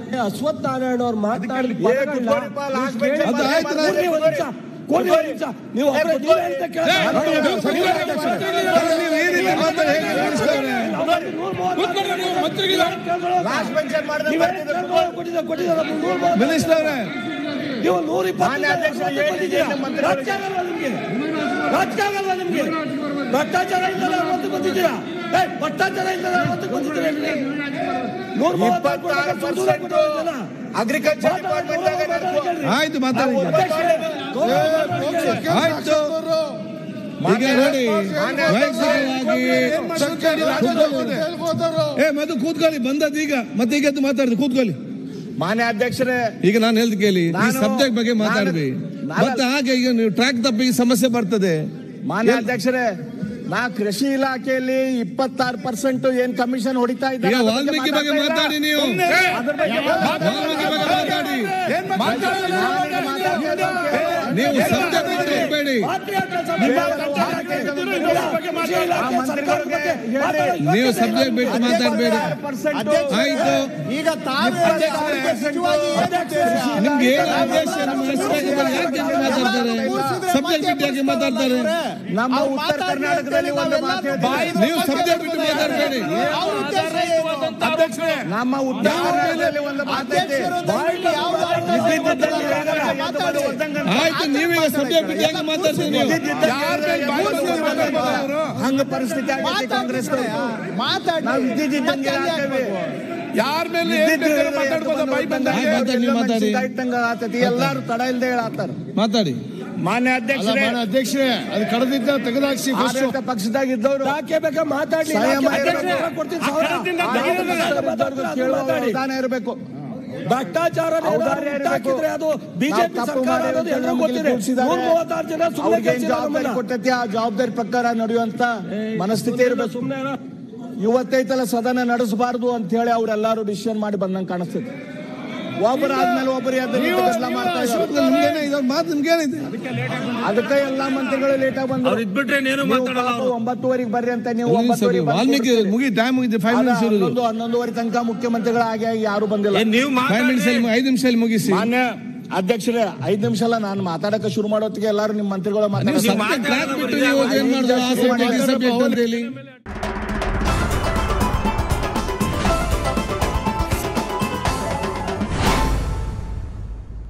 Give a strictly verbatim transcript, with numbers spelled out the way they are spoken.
ಅಶ್ವಥ್ ನಾರಾಯಣ ಅವ್ರು ಮಾತನಾಡಿ ನೀವು ನೀವು ನೂರ ಇಪ್ಪತ್ತು ರಾಜಕಾರಣ ನಿಮ್ಗೆ ಭ್ರಷ್ಟಾಚಾರ ಇಲ್ಲದ ಅವತ್ತು ಬಂದಿದ್ದೀರಾ ಭ್ರಷ್ಟಾಚಾರ ಇಲ್ಲದ ಅವತ್ತು ಬಂದಿದ್ದೀರಾ ಅಗ್ರಿಕಲ್ಚರ್ ಆಯ್ತು ಮಾತಾಡಿ ಆಯ್ತು ಈಗ ನೋಡಿ ಏ ಮದು ಕೂತ್ಕೊಳ್ಳಿ ಬಂದದ್ದು ಈಗ ಮತ್ತೆ ಈಗ ಮಾತಾಡಿದ್ರು ಕೂತ್ಕೊಳ್ಳಿ ಮಾನ್ಯ ಅಧ್ಯಕ್ಷರೇ ಈಗ ನಾನು ಹೇಳ್ದು ಕೇಳಿ ಈ ಸಬ್ಜೆಕ್ಟ್ ಬಗ್ಗೆ ಮಾತಾಡ್ರಿ ಮತ್ತೆ ಹಾಗೆ ಈಗ ನೀವು ಟ್ರ್ಯಾಕ್ ತಪ್ಪಿ ಸಮಸ್ಯೆ ಬರ್ತದೆ. ಮಾನ್ಯ ಅಧ್ಯಕ್ಷರೇ ನಾ ಕೃಷಿ ಇಲಾಖೆಯಲ್ಲಿ ಇಪ್ಪತ್ತಾರು ಪರ್ಸೆಂಟ್ ಏನ್ ಕಮಿಷನ್ ಹೊಡಿತಾ ಇದ್ದಾರೆ. ಈಗ ವಾಲ್ಮೀಕಿ ಬಗ್ಗೆ ಮಾತಾಡಿ ನೀವು ವಾಲ್ಮೀಕಿ ಬಗ್ಗೆ ಮಾತಾಡಿ ನೀವು ಸಬ್ಜೆಕ್ಟ್ ಹೋಗ್ಬೇಡಿ ನೀವು ಸಬ್ಜೆಕ್ಟ್ ಬಿಟ್ಟು ಮಾತಾಡಬೇಡಿ ಆಯ್ತು. ಈಗ ನಿಮ್ಗೆ ಏನು ಉದ್ದೇಶ ಯಾಕೆ ಮಾತಾಡ್ತಾರೆ ಸಬ್ಜೆಕ್ಟ್ ಬಿಟ್ಟು ಯಾಕೆ ಮಾತಾಡ್ತಾರೆ? ನಮ್ಮ ಉತ್ತರ ಕರ್ನಾಟಕದಲ್ಲಿ ಒಂದು ಮಾತು ನೀವು ಸಬ್ಜೆಕ್ಟ್ ಬಿಟ್ಟು ಮಾತಾಡಬೇಡಿ. ನಮ್ಮ ಉತ್ತರ ಕರ್ನಾಟಕದಲ್ಲಿ ಒಂದು ಮಾತೈತೆ ಆಯ್ತು ನೀವೀಗ ಸಬ್ಜೆಕ್ಟ್ ಬಿಟ್ಟು ಯಾಕೆ ಮಾತಾಡ್ತೀರಿ? ಹಂಗ ಪರಿಸ್ಥಿತಿ ಆಗಿದೆ ಕಾಂಗ್ರೆಸ್ ನಾವು ಇದ್ದಿದ್ದಂಗೆ ಯಾರ ಮೇಲೆ ಆತತಿ ಎಲ್ಲಾರು ತಡ ಇಲ್ದೆ ಹೇಳತ್ತಾರ. ಮಾತಾಡಿ ಮಾನ್ಯ ಅಧ್ಯಕ್ಷರೇ ಅಧ್ಯಕ್ಷರೇ ಅದು ಕಡದಿದ್ದ ತೆಗೆದಾಕ್ಸಿ ಆಡಳಿತ ಪಕ್ಷದಾಗ ಇದ್ದವರು ಯಾಕೆ ಬೇಕಾ ಮಾತಾಡಿ ಇರಬೇಕು. ಭ್ರಷ್ಟಾಚಾರ ಹಾಕಿದ್ರೆ ಅದು ಬಿಜೆಪಿ ಸರ್ಕಾರ ಅನ್ನೋದು ಎಲ್ಲರೂ ಗೊತ್ತಿದೆ. ನೂರ ಮೂವತ್ತಾರು ಜನ ಜವಾಬ್ದಾರಿ ಕೊಟ್ಟೈತಿ ಆ ಜವಾಬ್ದಾರಿ ಪ್ರಕಾರ ನಡೆಯುವಂತ ಮನಸ್ಥಿತಿ ಇರಬೇಕು. ಸುಮ್ಮನೆ ಇವತ್ತೈತಲ್ಲ ಸದನ ನಡೆಸಬಾರದು ಅಂತ ಹೇಳಿ ಅವ್ರೆಲ್ಲಾರು ಡಿಸಿಷನ್ ಮಾಡಿ ಬಂದಂಗೆ ಕಾಣಿಸ್ತೈತಿ. ಒಬ್ಬರು ಆದ್ಮೇಲೆ ಒಬ್ಬರು ಅದಕ್ಕೆ ಎಲ್ಲಾ ಮಂತ್ರಿಗಳು ಲೇಟ್ ಆಗಿ ಬಂದ್ರು. ಒಂಬತ್ತುವರೆಗೆ ಬರ್ರಿ ಅಂತ ನೀವು ಹನ್ನೊಂದುವರೆ ತನಕ ಮುಖ್ಯಮಂತ್ರಿಗಳು ಆಗಿ ಯಾರು ಬಂದಿಲ್ಲ. ಐದು ನಿಮಿಷದಲ್ಲಿ ಮುಗಿಸಿ. ಮಾನ್ಯ ಅಧ್ಯಕ್ಷರೇ ಐದು ನಿಮಿಷ ಅಲ್ಲ ನಾನು ಮಾತಾಡಕ್ಕೆ ಶುರು ಮಾಡೋತ್ತಿಗೆ ಎಲ್ಲಾರು ನಿಮ್ಮ ಮಂತ್ರಿಗಳು ಮಾತಾಡ್ತಾರೆ.